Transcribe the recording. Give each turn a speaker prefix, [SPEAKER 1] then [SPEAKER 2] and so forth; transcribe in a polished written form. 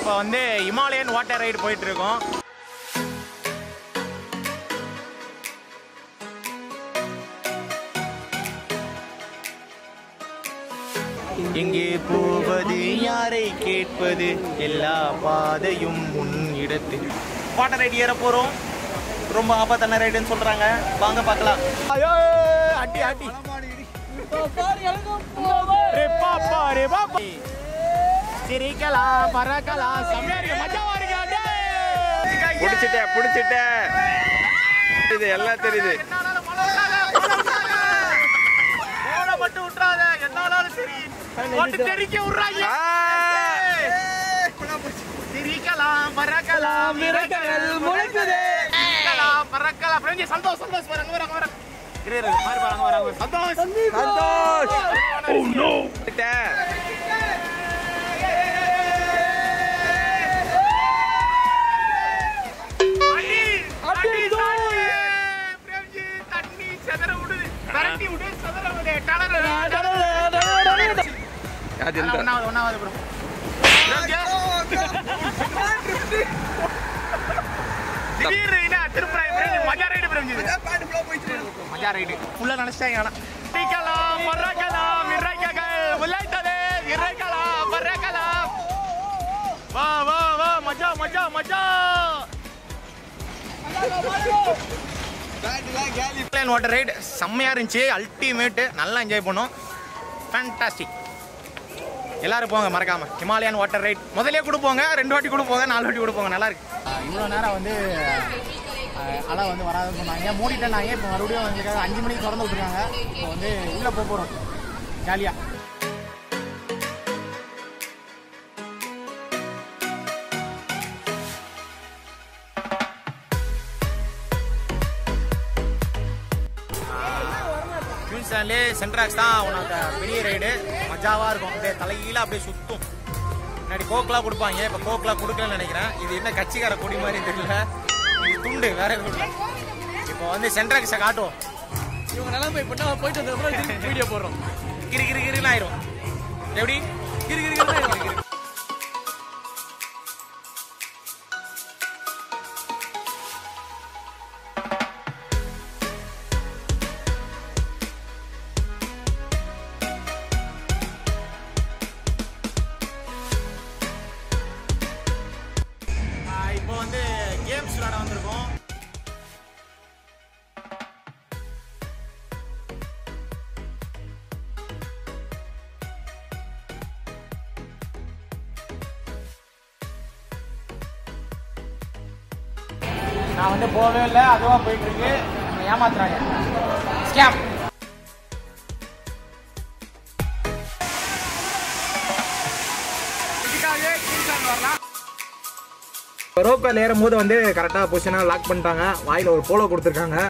[SPEAKER 1] இப்போ வந்து Himalayan water ride போயிட்டு இருக்கோம். எங்கே போவது யாரை கேட்பது எல்லா பாதையும் முன்னிடத்து. வாட்டர் ரைடு ஏற போறோம். ரொம்ப ஆபத்தான ரைடுன்னு சொல்றாங்க. வாங்க பார்க்கலாம். அடி அடி சிரிக்கலாம் பறக்கலாம் செம்மையா இருக்கு மஜாவா இருக்கு.
[SPEAKER 2] புடிச்சிட்டேன் இது எல்லாம் தெரியுது.
[SPEAKER 1] மட்டும் விட்டுறாத என்னாலும் சரி போட்டு தெரிக்க விடுறாங்க. சிரிக்கலாம் பறக்கலாம் மிரட்டல் முளைக்குதே பறக்கலாம் ஃப்ரெண்ட்ஸ். சந்தோஷ் வராங்க வராங்க சந்தோஷ் ஓ நோ மஜா ரைடு ஃபுல்லா நினைச்சிட்டாங்க. ஆனா சிரிக்கலாம் பறக்கலாம் இறக்கைகள் உலைத்ததே இறக்கலாம் பறக்கலாம் வா வா வா மஜா மஜா மஜா. வாட்டர் ரைடு செம்மையா இருந்துச்சு. அல்டிமேட். நல்லா என்ஜாய் பண்ணோம். ஃபேண்டாஸ்டிக். எல்லாரும் போங்க மறக்காம. ஹிமாலயன் வாட்டர் ரைட் முதலே கூட போங்க, 2 வாட்டி கூட போங்க, 4 வாட்டி கூட போங்க. நல்லா இருக்கு. இவ்வளோ நேரம் வந்து அலை வந்து வராதுன்னு சொன்னாங்க, மூடிட்டேன்னாங்க. இப்போ மறுபடியும் வந்து 5 மணிக்கு திறந்து விட்டுருக்காங்க. இப்போ வந்து உள்ளே போகிறோம் ஜாலியாக. குயின்ஸ்லாண்ட்லேயே சென்ட்ராக்ஸ் தான் உனக்கு பெரிய ரைடு. மஜாவாக இருக்கும். அப்படியே தலையில அப்படியே சுற்றும். முன்னாடி கோக்கெலாம் கொடுப்பாங்க, இப்போ கோக்கெலாம் கொடுக்கலன்னு நினைக்கிறேன். இது என்ன கட்சிக்கார கொடி மாதிரி தெரியல. இது துண்டு வேற எதுவும் இல்லை. இப்போ வந்து சென்ட்ராக்ஸை காட்டுவோம். இவங்க நிலைமை இப்போ போயிட்டு வந்ததுக்கப்புறம் வீடியோ போடுறோம். கிரின்னு ஆயிரும். எப்படி கிரின்னு ஆயிரும். இப்போ வந்து கேம்ஸ் விளையாட வந்திருக்கோம். நான் வந்து போகவே இல்லை, அதுவாக போயிட்டு இருக்கு. ஏமாத்துறாங்க. ஸ்கேம். இதுக்காகவே குயின்ஸ்லாண்ட் வரலாம். ரோப்கார்ல ஏறும் போது வந்து கரெக்டாக பொசிஷனாக லாக் பண்ணிட்டாங்க. வாயில் ஒரு போலோ கொடுத்துருக்காங்க.